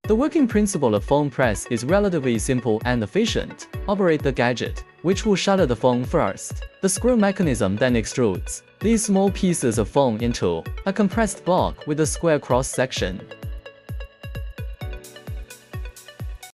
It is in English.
The working principle of foam press is relatively simple and efficient. Operate the gadget, which will shatter the foam first. The screw mechanism then extrudes these small pieces of foam into a compressed block with a square cross-section.